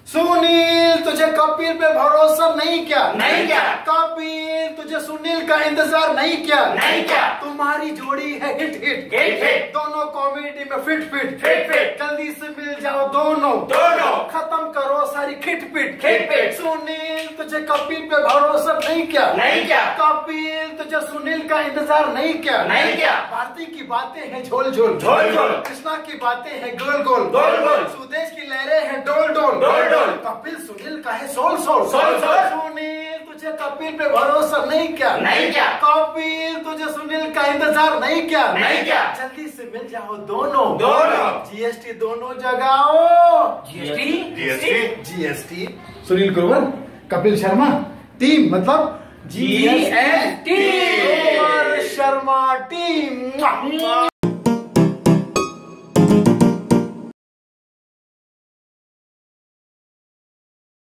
सुनील, तुझे कपिल पे भरोसा नहीं क्या? नहीं क्या? कपिल, तुझे सुनील का इंतजार नहीं क्या? नहीं क्या? तुम्हारी जोड़ी है हिट हिट हिट हिट, दोनों कॉमेडी में फिट फिट फिट फिट, जल्दी से मिल जाओ दोनों दोनों खत्म करो सारी खिट पिट खिट पिट। सुनील, तुझे कपिल पे भरोसा नहीं क्या? नहीं क्या? कपिल, तुझे सुनील का इंतजार नहीं क्या? नहीं क्या? भारती की बातें हैं झोल झोल झोल झोल, कृष्णा की बातें हैं गोल गोल गोल गोल, सुदेश की लहरें हैं डोल डोल डोल डोल, कपिल सुनील का है soul soul soul soul. Sunil, तुझे कपिल पे भरोसा नहीं क्या? नहीं क्या? कपिल, तुझे सुनील का इंतजार नहीं क्या? नहीं क्या? जल्दी से मिल जाओ दोनों दोनों जीएसटी दोनों जगाओ जीएसटी सुनील ग्रोवर, कपिल शर्मा टीम मतलब जीएसटी शर्मा टीम।